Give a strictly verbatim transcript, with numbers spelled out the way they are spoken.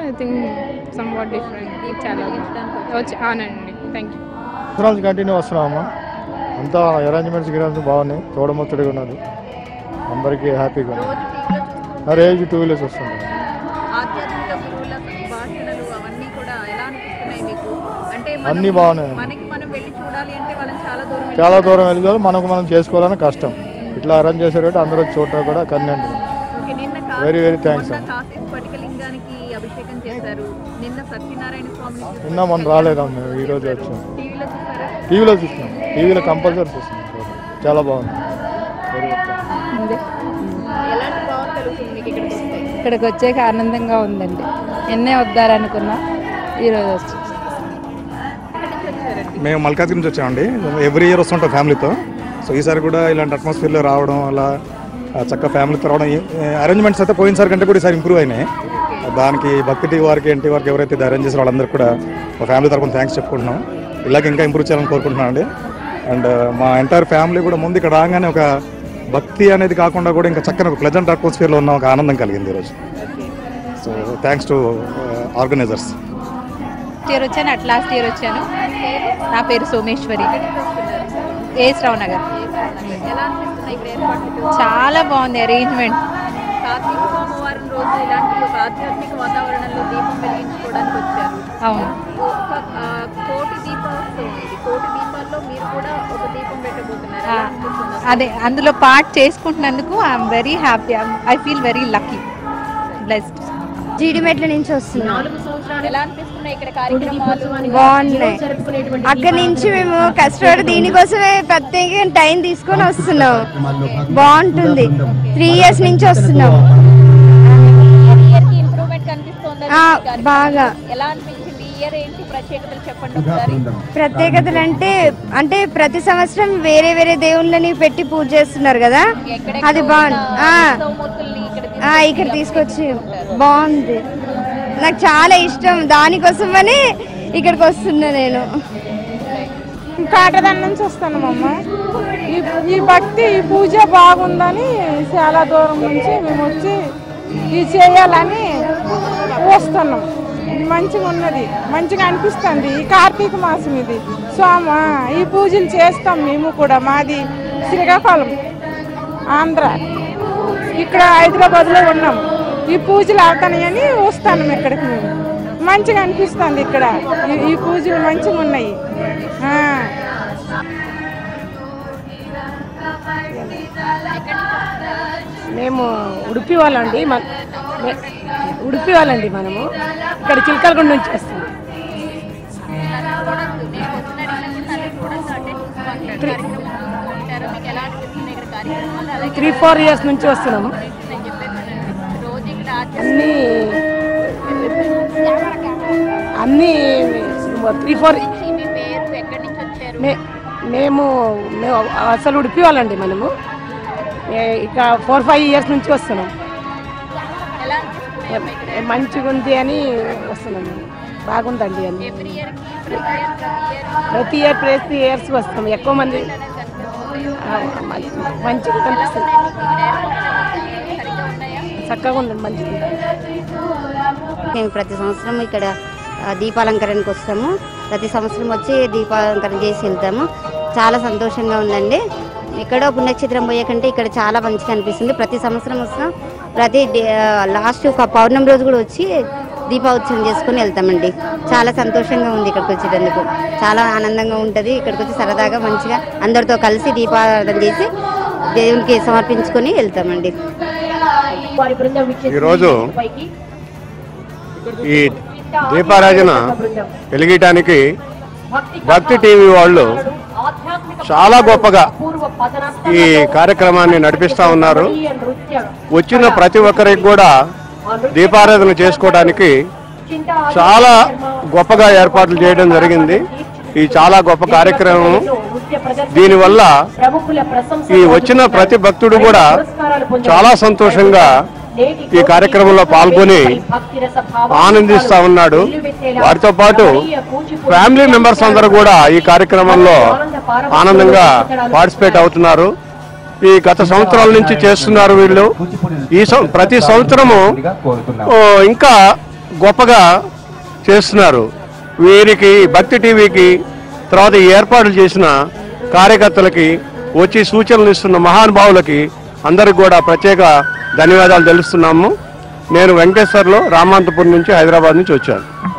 I think somewhat different చాలా వచ్చి అవునండి. Thank you. సంవత్సరాలు కంటిన్యూ వస్తున్నామమ్మా, అంతా అరేంజ్మెంట్స్ గిరాన్స్ బాగున్నాయి, చూడముచ్చటగా ఉన్నది, అందరికీ హ్యాపీగా ఉంది. రోజు టూ వీలర్స్ వస్తుంటాం. అన్నీ బాగున్నాయి, చాలా దూరం వెళ్ళి మనకు మనం చేసుకోవాలని కష్టం, ఇట్లా అరేంజ్ చేసేటట్టు అందరూ చూడటం కూడా కన్వీనెంట్. వెరీ వెరీ థ్యాంక్స్ అమ్మ. నిన్న మనం రాలేదమ్మ, మేము ఈరోజు వచ్చాం. టీవీలో చూస్తున్నాం, టీవీలో కంపల్సరీ చూస్తున్నాం, చాలా బాగుంది. ఇక్కడికి వచ్చాక ఆనందంగా ఉందండి. ఎన్నే వద్దారనుకున్నా, ఈరోజు వచ్చి. మేము మల్కాజ్ నుంచి వచ్చామండి, ఎవ్రీ ఇయర్ వస్తుంటాం ఫ్యామిలీతో. సో ఈసారి కూడా ఇలాంటి అట్మాస్ఫియర్లో రావడం, అలా చక్కగా ఫ్యామిలీతో రావడం, అరేంజ్మెంట్స్ అయితే పోయినసారి కంటే కూడా ఈసారి ఇంప్రూవ్ అయినాయి. దానికి భక్తి టీవీ వారికి, ఎన్టీ వారికి ఎవరైతే అరేంజ్ చేసిన వాళ్ళందరూ కూడా మా ఫ్యామిలీ తరఫున థ్యాంక్స్ చెప్పుకుంటున్నాం. ఇలాగ ఇంకా ఇంప్రూవ్ చేయాలని కోరుకుంటున్నాం అండి. అండ్ మా ఎంటైర్ ఫ్యామిలీ కూడా ముందు ఇక్కడ రాగానే ఒక భక్తి అనేది కాకుండా కూడా ఇంకా చక్కని ఒక ప్లెజెంట్ అట్మాస్ఫియర్లో ఉన్న ఒక ఆనందం కలిగింది ఈరోజు. So thanks to organisers. Year వచ్చాను, అట్ లాస్ట్ ఇయర్ వచ్చాను. నా పేరు సోమేశ్వరి, ఏఎస్ రావు నగర్. చాలా బాగుంది అరేంజ్మెంట్. సోమవారం రోజు ఇలాంటి ఒక ఆధ్యాత్మిక వాతావరణంలో దీపం వెలిగించుకోవడానికి వచ్చారు. అవును, కోటి దీపోత్సవం ఇది. కోటి దీపాల్లో మీరు కూడా ఒక దీపం పెట్టబోతున్నారు. అదే అందులో పార్ట్ చేసుకుంటున్నందుకు I'm very happy. I feel very lucky, blessed. Jeedimetla నుంచి వస్తున్నాం. ఎలా అనిపిస్తున్నాయి ఇక్కడ కార్యక్రమాలు? బాగున్నాయి. అక్కడి నుంచి మేము కష్టపడి దీనికోసమే ప్రత్యేకంగా టైం తీసుకొని వస్తున్నాం. బాగుంటుంది. త్రీ ఇయర్స్ నుంచి వస్తున్నాం. బాగా ఎలా అనిపించింది ఈ ఇయర్? ఏంటి ప్రత్యేకతలు చెప్పండి ఒకసారి. ప్రత్యేకతలు అంటే అంటే ప్రతి సంవత్సరం వేరే వేరే దేవుళ్ళని పెట్టి పూజ చేస్తున్నారు కదా, అది బాగుంది. ఇక్కడ తీసుకొచ్చి బాగుంది, నాకు చాలా ఇష్టం. దానికోసమని ఇక్కడికి వస్తున్నా నేను. కాటదాని నుంచి వస్తున్నామమ్మ. ఈ ఈ భక్తి, ఈ పూజ బాగుందని చాలా దూరం నుంచి మేము వచ్చి ఇది చేయాలని వస్తున్నాం. ఇది మంచిగా ఉన్నది, మంచిగా అనిపిస్తుంది. ఈ కార్తీక మాసం ఇది సోమ, ఈ పూజలు చేస్తాం మేము కూడా. మాది శ్రీకాకుళం, ఆంధ్ర. ఇక్కడ హైదరాబాద్లో ఉన్నాం. ఈ పూజలు అవుతాయని వస్తాను ఇక్కడికి. మేము మంచిగా అనిపిస్తుంది ఇక్కడ. ఈ పూజలు మంచిగా ఉన్నాయి. మేము ఉడిపి వాళ్ళండి, ఉడిపి వాళ్ళండి. మనము ఇక్కడ చిలకలగూడ నుంచి వస్తాం. త్రీ ఫోర్ ఇయర్స్ నుంచి వస్తున్నాము. అన్నీ అన్నీ త్రీ ఫోర్ మేము మేము అసలు ఉడిపి వాళ్ళండి. మనము ఇక ఫోర్ ఫైవ్ ఇయర్స్ నుంచి వస్తున్నాం. మంచిగా ఉంది అని వస్తున్నాం. బాగుందండి అని ప్రతి ఇయర్ ప్రతి ఇయర్స్ వస్తాం. ఎక్కువ మంది మంచిగా కనిపిస్తుంది. చక్కగా ఉందండి, మంచిగా. మేము ప్రతి సంవత్సరం ఇక్కడ దీపాలంకరణకు వస్తాము. ప్రతి సంవత్సరం వచ్చి దీపాలంకరణ చేసి వెళ్తాము. చాలా సంతోషంగా ఉందండి. ఎక్కడో పుణ్యక్షేత్రం పోయే కంటే ఇక్కడ చాలా మంచిగా అనిపిస్తుంది. ప్రతి సంవత్సరం వస్తాం. ప్రతి లాస్ట్ ఒక పౌర్ణమి రోజు కూడా వచ్చి దీపోత్సవం చేసుకుని వెళ్తామండి. చాలా సంతోషంగా ఉంది ఇక్కడికి వచ్చేటందుకు. చాలా ఆనందంగా ఉంటుంది. ఇక్కడికి వచ్చి సరదాగా మంచిగా అందరితో కలిసి దీపారాధన చేసి దేవునికి సమర్పించుకొని వెళ్తామండి. ఈరోజు ఈ దీపారాధన వెలిగించడానికి భక్తి టీవీ వాళ్ళు చాలా గొప్పగా ఈ కార్యక్రమాన్ని నడిపిస్తూ ఉన్నారు. వచ్చిన ప్రతి ఒక్కరికి కూడా దీపారాధన చేసుకోవడానికి చాలా గొప్పగా ఏర్పాట్లు చేయడం జరిగింది. ఈ చాలా గొప్ప కార్యక్రమం. దీనివల్ల ఈ వచ్చిన ప్రతి భక్తుడు కూడా చాలా సంతోషంగా ఈ కార్యక్రమంలో పాల్గొని ఆనందిస్తూ ఉన్నాడు. వారితో పాటు ఫ్యామిలీ మెంబర్స్ అందరూ కూడా ఈ కార్యక్రమంలో ఆనందంగా పార్టిసిపేట్ అవుతున్నారు. ఈ గత సంవత్సరాల నుంచి చేస్తున్నారు వీళ్ళు. ఈ ప్రతి సంవత్సరము ఇంకా గొప్పగా చేస్తున్నారు. వీరికి భక్తి టీవీకి తర్వాత ఈ ఏర్పాట్లు చేసిన కార్యకర్తలకి వచ్చి సూచనలు ఇస్తున్న మహానుభావులకి అందరికి కూడా ప్రత్యేక ధన్యవాదాలు తెలుస్తున్నాము. నేను వెంకటేశ్వర్లో రామాంతపూర్ నుంచి హైదరాబాద్ నుంచి వచ్చాను.